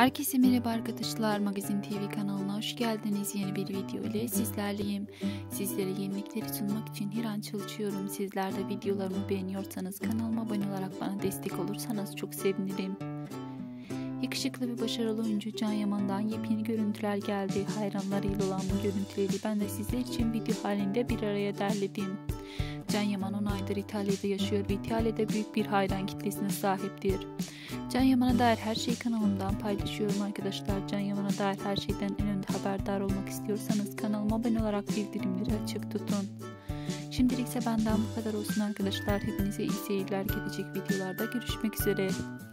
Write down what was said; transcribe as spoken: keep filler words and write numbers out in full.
Herkese merhaba arkadaşlar, Magazin T V kanalına hoş geldiniz. Yeni bir video ile sizlerleyim. Sizlere yenilikleri sunmak için her an çalışıyorum. Sizler de videolarımı beğeniyorsanız kanalıma abone olarak bana destek olursanız çok sevinirim. Yakışıklı ve başarılı oyuncu Can Yaman'dan yepyeni görüntüler geldi. Hayranlarıyla olan bu görüntüleri ben de sizler için video halinde bir araya derledim. Can Yaman on aydır İtalya'da yaşıyor ve İtalya'da büyük bir hayran kitlesine sahiptir. Can Yaman'a dair her şeyi kanalımdan paylaşıyorum arkadaşlar. Can Yaman'a dair her şeyden en önde haberdar olmak istiyorsanız kanalıma abone olarak bildirimleri açık tutun. Şimdilik ise benden bu kadar olsun arkadaşlar. Hepinize iyi seyirler. Gelecek videolarda görüşmek üzere.